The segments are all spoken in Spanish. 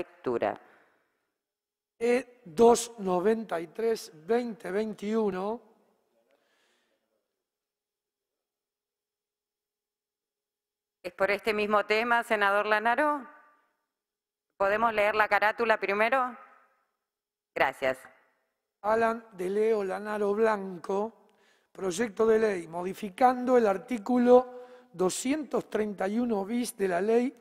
lectura. E293-2021 ¿Es por este mismo tema, senador Lanaro? ¿Podemos leer la carátula primero? Gracias. Alan de Leo Lanaro Blanco, proyecto de ley modificando el artículo 231 bis de la ley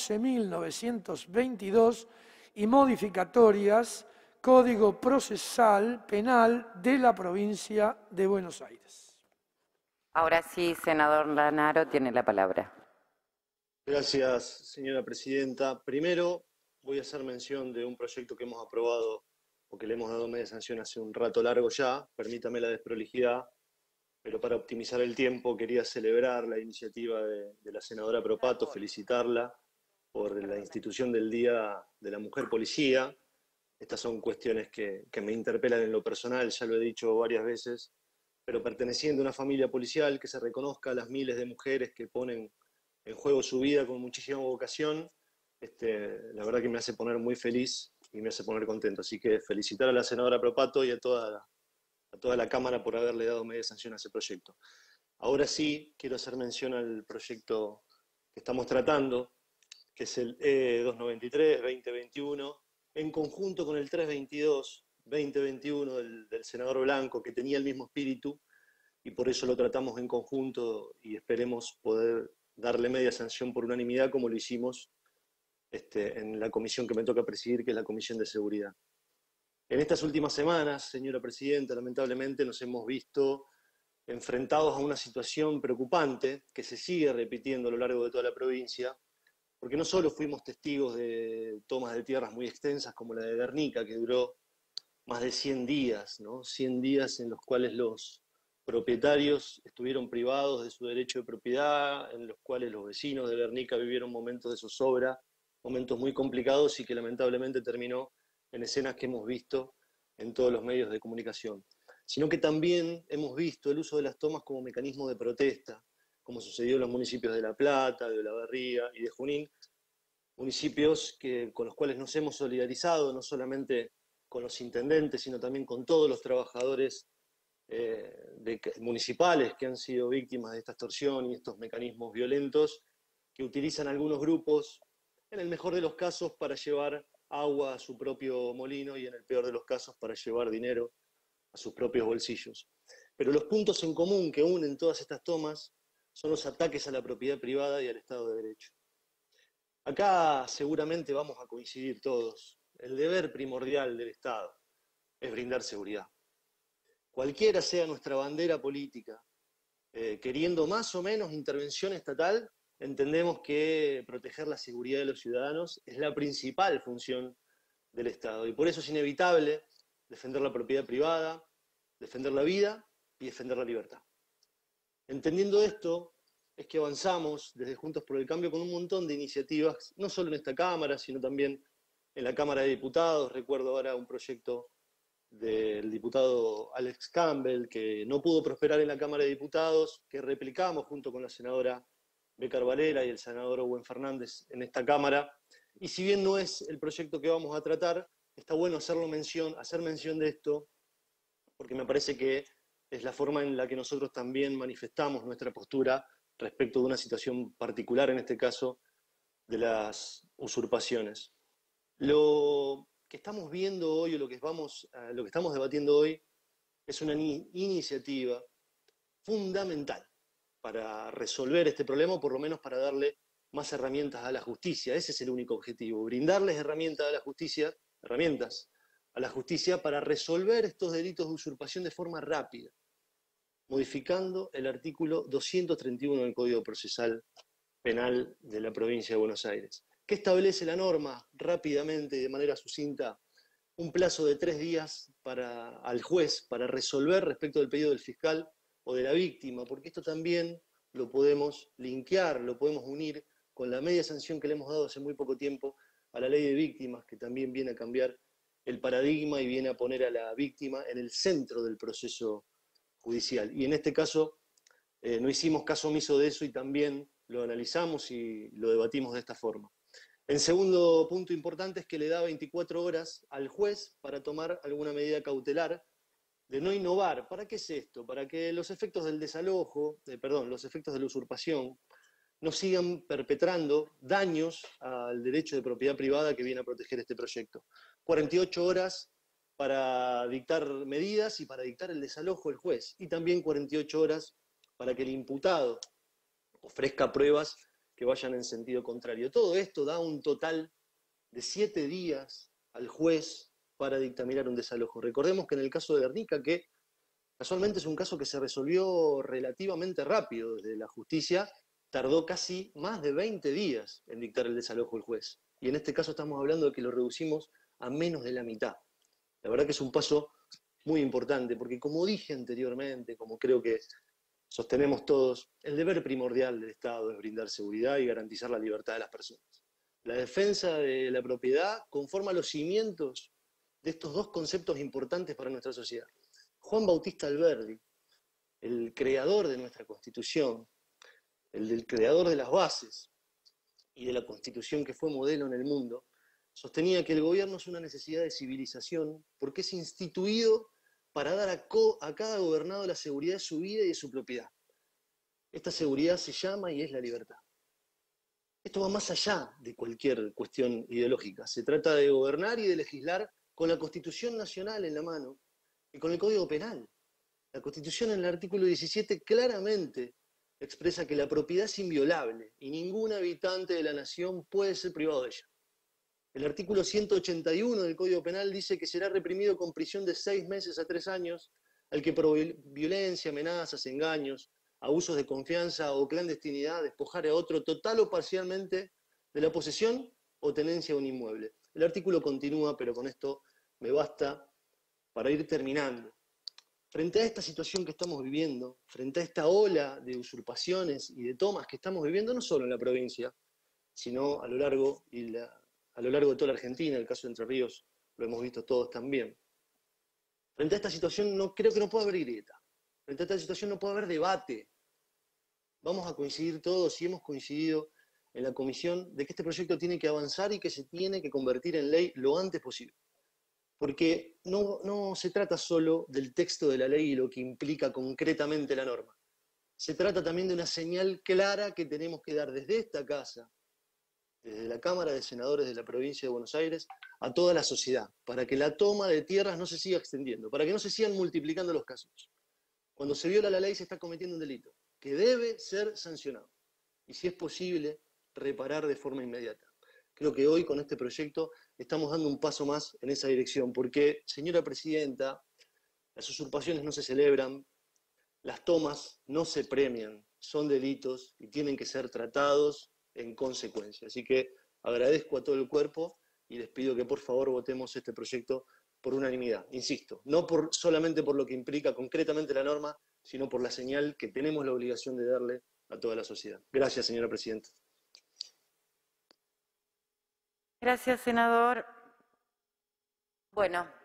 11.922 y modificatorias, Código Procesal Penal de la provincia de Buenos Aires. Ahora sí, senador Lanaro, tiene la palabra. Gracias, señora presidenta. Primero, voy a hacer mención de un proyecto que hemos aprobado o que le hemos dado media sanción hace un rato largo ya. Permítame la desprolijidad, pero para optimizar el tiempo quería celebrar la iniciativa de la senadora Propato, felicitarla por la institución del Día de la Mujer Policía. Estas son cuestiones que me interpelan en lo personal, ya lo he dicho varias veces, pero perteneciendo a una familia policial, que se reconozca a las miles de mujeres que ponen en juego su vida con muchísima vocación, la verdad que me hace poner muy feliz y me hace poner contento. Así que felicitar a la senadora Propato y a toda la Cámara por haberle dado media sanción a ese proyecto. Ahora sí, quiero hacer mención al proyecto que estamos tratando, que es el E293-2021, en conjunto con el 322-2021 del senador Blanco, que tenía el mismo espíritu, y por eso lo tratamos en conjunto y esperemos poder darle media sanción por unanimidad, como lo hicimos en la comisión que me toca presidir, que es la Comisión de Seguridad. En estas últimas semanas, señora presidenta, lamentablemente nos hemos visto enfrentados a una situación preocupante que se sigue repitiendo a lo largo de toda la provincia, porque no solo fuimos testigos de tomas de tierras muy extensas como la de Guernica, que duró más de 100 días, ¿no? 100 días en los cuales los propietarios estuvieron privados de su derecho de propiedad, en los cuales los vecinos de Guernica vivieron momentos de zozobra, momentos muy complicados y que lamentablemente terminó en escenas que hemos visto en todos los medios de comunicación. Sino que también hemos visto el uso de las tomas como mecanismo de protesta, como sucedió en los municipios de La Plata, de Olavarría y de Junín, municipios con los cuales nos hemos solidarizado, no solamente con los intendentes, sino también con todos los trabajadores municipales que han sido víctimas de esta extorsión y estos mecanismos violentos que utilizan algunos grupos, en el mejor de los casos, para llevar agua a su propio molino y en el peor de los casos para llevar dinero a sus propios bolsillos. Pero los puntos en común que unen todas estas tomas son los ataques a la propiedad privada y al Estado de Derecho. Acá seguramente vamos a coincidir todos. El deber primordial del Estado es brindar seguridad. Cualquiera sea nuestra bandera política, queriendo más o menos intervención estatal, entendemos que proteger la seguridad de los ciudadanos es la principal función del Estado. Y por eso es inevitable defender la propiedad privada, defender la vida y defender la libertad. Entendiendo esto, es que avanzamos desde Juntos por el Cambio con un montón de iniciativas, no solo en esta Cámara, sino también en la Cámara de Diputados. Recuerdo ahora un proyecto del diputado Alex Campbell, que no pudo prosperar en la Cámara de Diputados, que replicamos junto con la senadora Bécar Varela y el senador Owen Fernández en esta Cámara. Y si bien no es el proyecto que vamos a tratar, está bueno hacer mención de esto, porque me parece que es la forma en la que nosotros también manifestamos nuestra postura respecto de una situación particular, en este caso, de las usurpaciones. Lo que estamos viendo hoy, o lo que estamos debatiendo hoy, es una iniciativa fundamental para resolver este problema, o por lo menos para darle más herramientas a la justicia. Ese es el único objetivo, brindarles herramientas a la justicia para resolver estos delitos de usurpación de forma rápida, modificando el artículo 231 del Código Procesal Penal de la provincia de Buenos Aires, que establece la norma rápidamente y de manera sucinta un plazo de 3 días al juez para resolver respecto del pedido del fiscal o de la víctima, porque esto también lo podemos linkear, lo podemos unir con la media sanción que le hemos dado hace muy poco tiempo a la ley de víctimas, que también viene a cambiar el paradigma y viene a poner a la víctima en el centro del proceso judicial. Y en este caso no hicimos caso omiso de eso y también lo analizamos y lo debatimos de esta forma. El segundo punto importante es que le da 24 horas al juez para tomar alguna medida cautelar de no innovar. ¿Para qué es esto? Para que los efectos del desalojo, los efectos de la usurpación, no sigan perpetrando daños al derecho de propiedad privada que viene a proteger este proyecto. 48 horas para dictar medidas y para dictar el desalojo el juez, y también 48 horas para que el imputado ofrezca pruebas que vayan en sentido contrario. Todo esto da un total de 7 días al juez para dictaminar un desalojo. Recordemos que en el caso de Guernica, que casualmente es un caso que se resolvió relativamente rápido desde la justicia, tardó casi más de 20 días en dictar el desalojo el juez. Y en este caso estamos hablando de que lo reducimos a menos de la mitad. La verdad que es un paso muy importante, porque como dije anteriormente, como creo que sostenemos todos, el deber primordial del Estado es brindar seguridad y garantizar la libertad de las personas. La defensa de la propiedad conforma los cimientos de estos dos conceptos importantes para nuestra sociedad. Juan Bautista Alberdi, el creador de nuestra Constitución, el creador de las bases y de la Constitución que fue modelo en el mundo, sostenía que el gobierno es una necesidad de civilización porque es instituido para dar a cada gobernado la seguridad de su vida y de su propiedad. Esta seguridad se llama y es la libertad. Esto va más allá de cualquier cuestión ideológica. Se trata de gobernar y de legislar con la Constitución Nacional en la mano y con el Código Penal. La Constitución en el artículo 17 claramente expresa que la propiedad es inviolable y ningún habitante de la nación puede ser privado de ella. El artículo 181 del Código Penal dice que será reprimido con prisión de 6 meses a 3 años al que por violencia, amenazas, engaños, abusos de confianza o clandestinidad despojare a otro total o parcialmente de la posesión o tenencia de un inmueble. El artículo continúa, pero con esto me basta para ir terminando. Frente a esta situación que estamos viviendo, frente a esta ola de usurpaciones y de tomas que estamos viviendo, no solo en la provincia, sino a lo largo de toda la Argentina, el caso de Entre Ríos lo hemos visto todos también. Frente a esta situación creo que no puede haber grieta. Frente a esta situación no puede haber debate. Vamos a coincidir todos, y hemos coincidido en la comisión, de que este proyecto tiene que avanzar y que se tiene que convertir en ley lo antes posible. Porque no se trata solo del texto de la ley y lo que implica concretamente la norma. Se trata también de una señal clara que tenemos que dar desde esta casa, desde la Cámara de Senadores de la provincia de Buenos Aires, a toda la sociedad, para que la toma de tierras no se siga extendiendo, para que no se sigan multiplicando los casos. Cuando se viola la ley se está cometiendo un delito, que debe ser sancionado. Y si es posible, reparar de forma inmediata. Creo que hoy con este proyecto estamos dando un paso más en esa dirección, porque, señora Presidenta, las usurpaciones no se celebran, las tomas no se premian, son delitos y tienen que ser tratados en consecuencia. Así que agradezco a todo el cuerpo y les pido que por favor votemos este proyecto por unanimidad. Insisto, no solamente por lo que implica concretamente la norma, sino por la señal que tenemos la obligación de darle a toda la sociedad. Gracias, señora Presidenta. Gracias, senador. Bueno,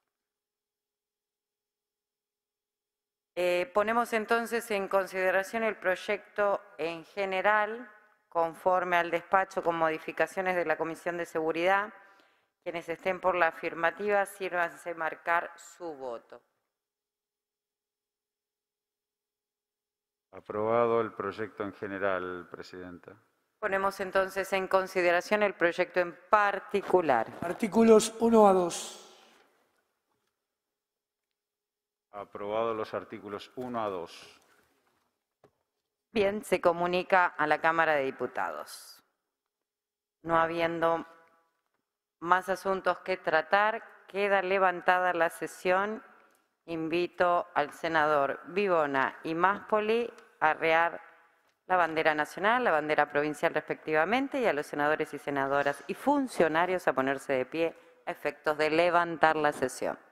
ponemos entonces en consideración el proyecto en general, conforme al despacho con modificaciones de la Comisión de Seguridad. Quienes estén por la afirmativa, sírvanse marcar su voto. Aprobado el proyecto en general, Presidenta. Ponemos entonces en consideración el proyecto en particular. Artículos 1 a 2. Aprobado los artículos 1 a 2. Bien, se comunica a la Cámara de Diputados. No habiendo más asuntos que tratar, queda levantada la sesión. Invito al senador Vivona y Máspoli a arrear la bandera nacional, la bandera provincial respectivamente, y a los senadores y senadoras y funcionarios a ponerse de pie a efectos de levantar la sesión.